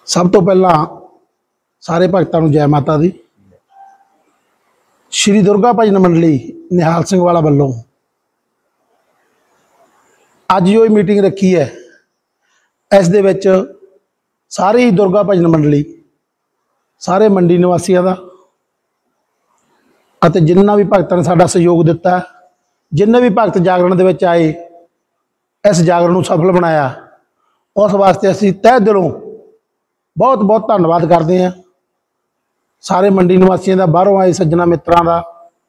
सब तो पहला सारे भगतों को जय माता दी। श्री दुर्गा भजन मंडली निहाल सिंह वाला वालों अज जो मीटिंग रखी है, इस दे विच सारी दुर्गा भजन मंडली सारे मंडी निवासियों का अते जिन्ना भी भगतों ने साडा सहयोग दिता, जिन्ने भी भगत जागरण दे विच आए, इस जागरण को सफल बनाया, उस वास्ते असीं तह दिलों बहुत बहुत धन्नवाद करते हैं। सारे मंडी निवासियों का, बाहरों आए सज्जना मित्रों का।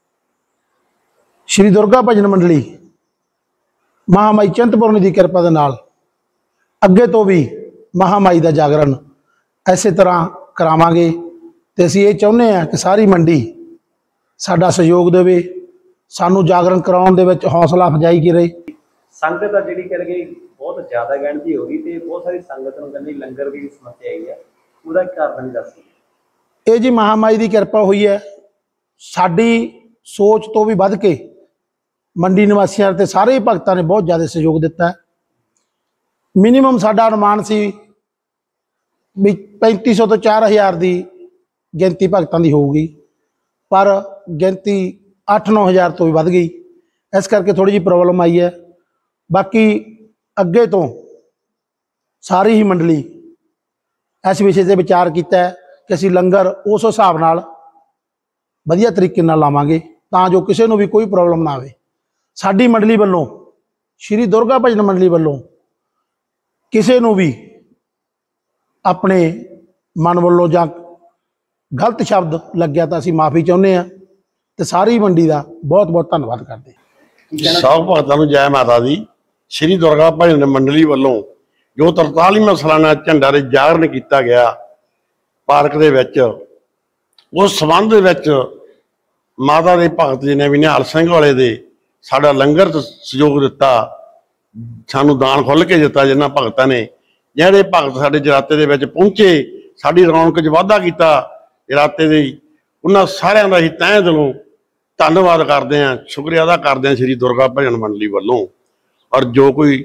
श्री दुर्गा भजन मंडली महामाई चिंतपूर्णी की कृपा के नाल अगे तो भी महामाई का जागरण इस तरह करावांगे ते असीं ये चाहुंदे हां कि सारी मंडी साडा सहयोग देवे, सानू जागरण कराउण दे विच हौसला अफजाई करे। संगत जी कर गई बहुत ज़्यादा गिणती होगी तो बहुत सारी संगत को कहने लंगर की समस्या आई है, उसका कारण दस ये जी महामाई की कृपा हुई है। साडी सोच तो भी वध के मंडी निवासियों ते सारे भगतों ने बहुत ज़्यादा सहयोग दिता है। मिनीमम साडा अनुमान सी भी 3500 तो 4000 की गिनती भगतों की होगी, पर गिनती 8-9 हज़ार तो भी वध गई, इस करके थोड़ी जी प्रॉब्लम आई है। बाकी अगे तो सारी ही मंडली इस विषय से विचार किया है कि असीं लंगर उस हिसाब नाल वधिया तरीके नाल लावांगे तां जो किसी को भी कोई प्रॉब्लम ना आवे। साडी मंडली वालों, श्री दुर्गा भजन मंडली वालों किसी को भी अपने मन वालों जां गलत शब्द लग्या तो असीं माफ़ी चाहुंदे हां ते सारी मंडी का बहुत बहुत धन्नवाद करते हैं। सब भगतों को जय माता दी। श्री दुर्गा भजन मंडली वालों जो 43वां सालाना झंडा दे जागरण किया गया पार्क दे विच, उस संबंध विच माता दे भगत जी ने भी निहाल सिंह वाले दे साडा लंगर सहयोग दिता, सानू दान खुल के दिता। जिन्हां भगतां ने जिहड़े भगत साडे जराते दे विच पहुंचे, साडी रौनक च वाधा कीता जराते दे, उन्हां सारिआं दा ही तहे दिलों धन्नवाद करते हैं, शुक्रिया अदा करते हैं श्री दुर्गा भजन मंडली वालों। और जो कोई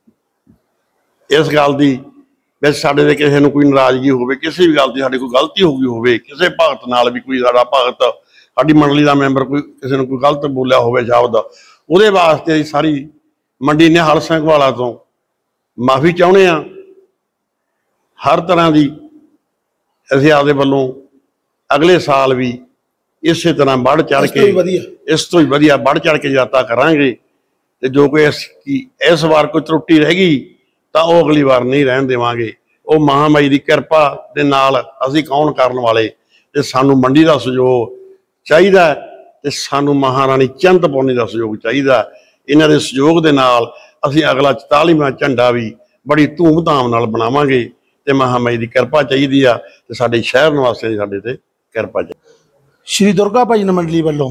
इस गल की विच साडे दे किसी नूं कोई नाराजगी होवे, किसी भी गल की साडे कोई गलती हो गई होवे, किसी भगत नाल भी कोई साडा भगत साडी मंडली का मैंबर कोई किसी ने कोई गलत बोलिया होवे शब्द, उहदे वास्ते सारी मंडी निहाल सिंह वाला तो माफ़ी चाहुंदे हां। हर तरह की असीं आपदे वल्लों अगले साल भी इस तरह बढ़ चढ़ के इस तो भी वधिया बढ़ चढ़ के यात्रा करांगे। ते जो कोई इस बार कोई त्रुटि रह गई तो वह अगली बार नहीं रहन देवांगे। वो महामाई की कृपा दे नाल असीं कौन करन वाले, ते सानू मंडी का सहयोग चाहिदा ते सानू महारानी चिंतपूर्णी का सहयोग चाहिदा। इन्हां दे सहयोग दे नाल असीं अगला 44वां झंडा भी बड़ी धूमधाम नाल बनावांगे ते महामाई की कृपा चाहिदी आ ते साडे शहर निवासियों की साडे ते कृपा चाहिदी। श्री दुर्गा भजन मंडली वालों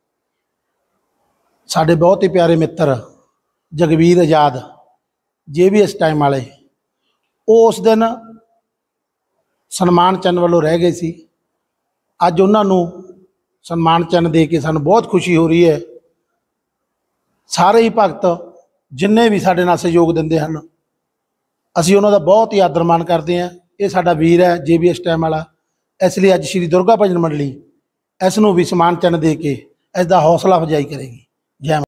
साडे बहुत ही प्यारे मित्र जगवीर आजाद जे भी इस टाइम वाले उस दिन सन्मान चिन्ह वालों रह गए सी। अज उन्होंने सन्मान चिन्ह दे के सानू बहुत खुशी हो रही है। सारे ही भगत जिन्ने भी साडे नाल सहयोग दिंदे हन, असीं उन्हां दा बहुत ही आदर मान करते हैं। ये साडा वीर है जे भी इस टाइम वाला, इसलिए अज श्री दुर्गा भजन मंडली इसनूं भी सम्मान चिन्ह दे के इसका हौसला अफजाई करेगी। जय